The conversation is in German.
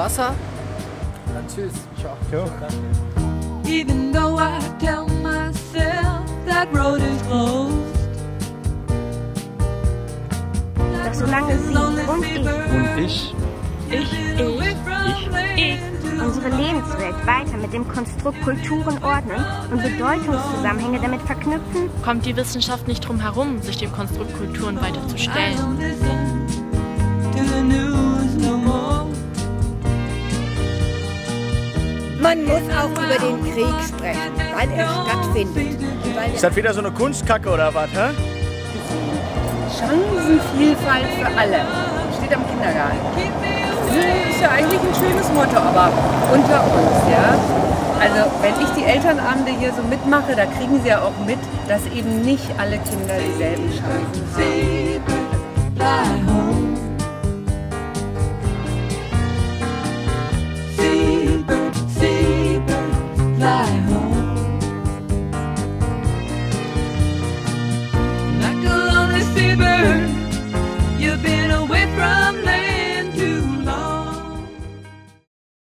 Wasser. Dann tschüss. Ciao. Even though I tell myself that road is closed. Doch solange Sie und ich unsere Lebenswelt weiter mit dem Konstrukt Kulturen ordnen und Bedeutungszusammenhänge damit verknüpfen, kommt die Wissenschaft nicht drum herum, sich dem Konstrukt Kulturen weiter zu stellen. Man muss auch über den Krieg sprechen, weil er stattfindet. Ist das wieder so eine Kunstkacke oder was, hä? Chancenvielfalt für alle. Steht am Kindergarten. Das ist ja eigentlich ein schönes Motto, aber unter uns, ja. Also wenn ich die Elternabende hier so mitmache, da kriegen sie ja auch mit, dass eben nicht alle Kinder dieselben Chancen haben.